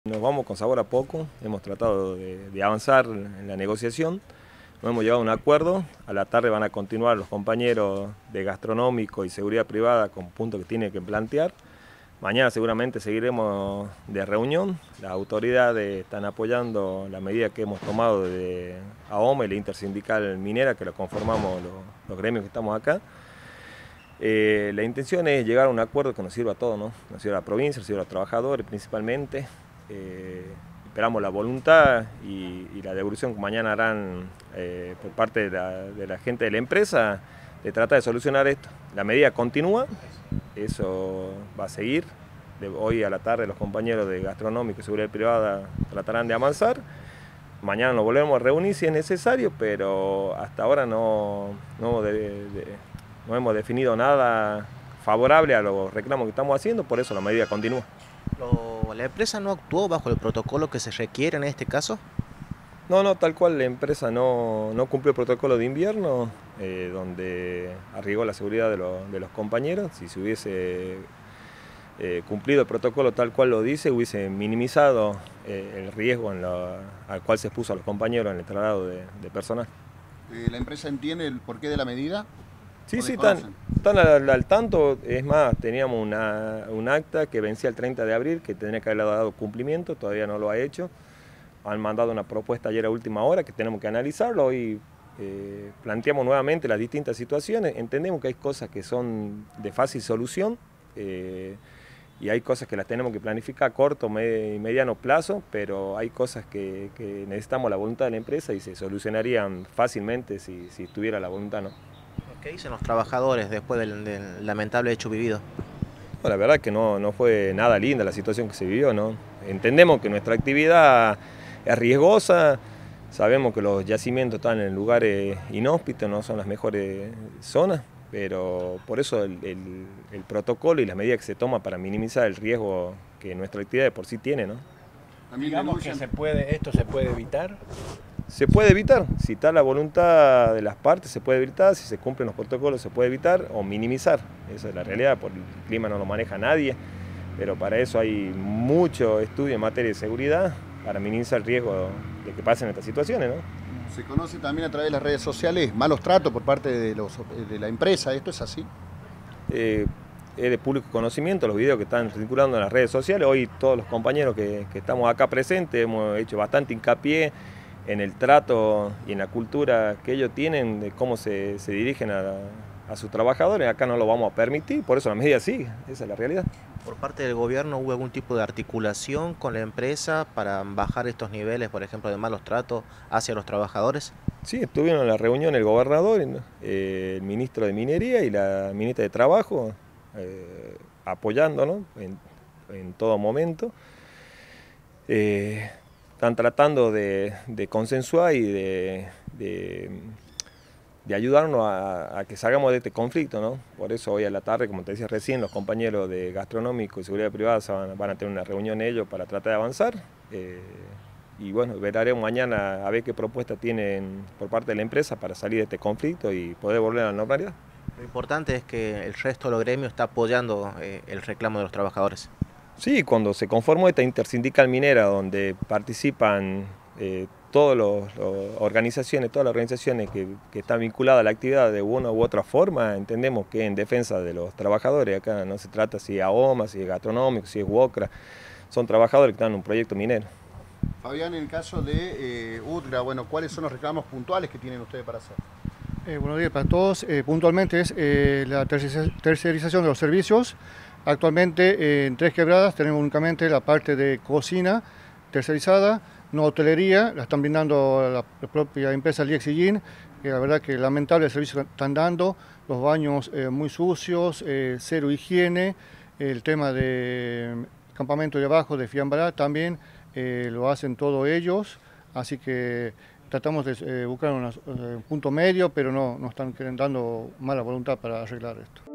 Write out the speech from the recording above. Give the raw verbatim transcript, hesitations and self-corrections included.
Nos vamos con sabor a poco, hemos tratado de, de avanzar en la negociación, no hemos llegado a un acuerdo, a la tarde van a continuar los compañeros de gastronómico y seguridad privada con puntos que tienen que plantear. Mañana seguramente seguiremos de reunión, las autoridades están apoyando la medida que hemos tomado de A O M A y la Intersindical Minera, que lo conformamos los, los gremios que estamos acá. Eh, la intención es llegar a un acuerdo que nos sirva a todos, ¿no? Nos sirva a la provincia, nos sirva a los trabajadores principalmente. Eh, esperamos la voluntad y, y la devolución que mañana harán eh, por parte de la, de la gente de la empresa de tratar de solucionar esto. La medida continúa, eso va a seguir. De hoy a la tarde los compañeros de gastronómico y seguridad privada tratarán de avanzar. Mañana nos volvemos a reunir si es necesario, pero hasta ahora no, no, de, de, no hemos definido nada favorable a los reclamos que estamos haciendo, por eso la medida continúa. Lo, ¿La empresa no actuó bajo el protocolo que se requiere en este caso? No, no, tal cual la empresa no, no cumplió el protocolo de invierno, eh, donde arriesgó la seguridad de, lo, de los compañeros. Si se hubiese eh, cumplido el protocolo tal cual lo dice, hubiese minimizado eh, el riesgo en la, al cual se expuso a los compañeros en el traslado de, de personal. Eh, ¿La empresa entiende el porqué de la medida? Sí, sí, están, están al, al tanto. Es más, teníamos una, un acta que vencía el treinta de abril, que tendría que haberle dado cumplimiento, todavía no lo ha hecho. Han mandado una propuesta ayer a última hora que tenemos que analizarlo. Hoy eh, planteamos nuevamente las distintas situaciones. Entendemos que hay cosas que son de fácil solución eh, y hay cosas que las tenemos que planificar a corto y mediano plazo, pero hay cosas que, que necesitamos la voluntad de la empresa y se solucionarían fácilmente si, si estuviera la voluntad, ¿no? ¿Qué dicen los trabajadores después del, del lamentable hecho vivido? No, la verdad es que no, no fue nada linda la situación que se vivió, ¿no? Entendemos que nuestra actividad es riesgosa, sabemos que los yacimientos están en lugares inhóspitos, no son las mejores zonas, pero por eso el, el, el protocolo y las medidas que se toman para minimizar el riesgo que nuestra actividad de por sí tiene, ¿no? Digamos que se puede, esto se puede evitar. Se puede evitar, si está la voluntad de las partes se puede evitar, si se cumplen los protocolos se puede evitar o minimizar, esa es la realidad, porque el clima no lo maneja nadie, pero para eso hay mucho estudio en materia de seguridad para minimizar el riesgo de que pasen estas situaciones, ¿no? Se conoce también a través de las redes sociales malos tratos por parte de, los, de la empresa, ¿esto es así? Eh, es de público conocimiento los videos que están circulando en las redes sociales. Hoy todos los compañeros que, que estamos acá presentes hemos hecho bastante hincapié en el trato y en la cultura que ellos tienen, de cómo se, se dirigen a, a sus trabajadores. Acá no lo vamos a permitir, por eso la medida sigue, esa es la realidad. ¿Por parte del gobierno hubo algún tipo de articulación con la empresa para bajar estos niveles, por ejemplo, de malos tratos hacia los trabajadores? Sí, estuvieron en la reunión el gobernador, eh, el ministro de Minería y la ministra de Trabajo, eh, apoyándonos en, en todo momento. Eh, Están tratando de, de consensuar y de, de, de ayudarnos a, a que salgamos de este conflicto, ¿no? Por eso hoy a la tarde, como te decía recién, los compañeros de gastronómico y seguridad privada van, van a tener una reunión ellos para tratar de avanzar. Eh, y bueno, veremos mañana a ver qué propuesta tienen por parte de la empresa para salir de este conflicto y poder volver a la normalidad. Lo importante es que el resto de los gremios está apoyando eh, el reclamo de los trabajadores. Sí, cuando se conformó esta intersindical minera donde participan eh, todas las organizaciones, todas las organizaciones que, que están vinculadas a la actividad de una u otra forma, entendemos que en defensa de los trabajadores, acá no se trata si es A O M A, si es gastronómico, si es WOCRA, son trabajadores que están en un proyecto minero. Fabián, en el caso de eh, UTGRA, bueno, ¿cuáles son los reclamos puntuales que tienen ustedes para hacer? Eh, buenos días para todos. Eh, puntualmente es eh, la tercerización de los servicios. Actualmente eh, en Tres Quebradas tenemos únicamente la parte de cocina tercerizada, no hotelería, la están brindando la, la propia empresa Liexigin, que la verdad que lamentable el servicio que están dando, los baños eh, muy sucios, eh, cero higiene, el tema de campamento de abajo de Fiambará también eh, lo hacen todos ellos, así que tratamos de eh, buscar una, eh, un punto medio, pero no, no están dando mala voluntad para arreglar esto.